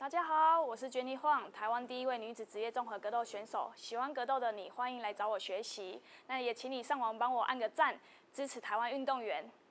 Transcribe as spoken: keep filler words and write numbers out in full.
大家好，我是 Jenny Huang， 台湾第一位女子职业综合格斗选手。喜欢格斗的你，欢迎来找我学习。那也请你上网帮我按个赞，支持台湾运动员。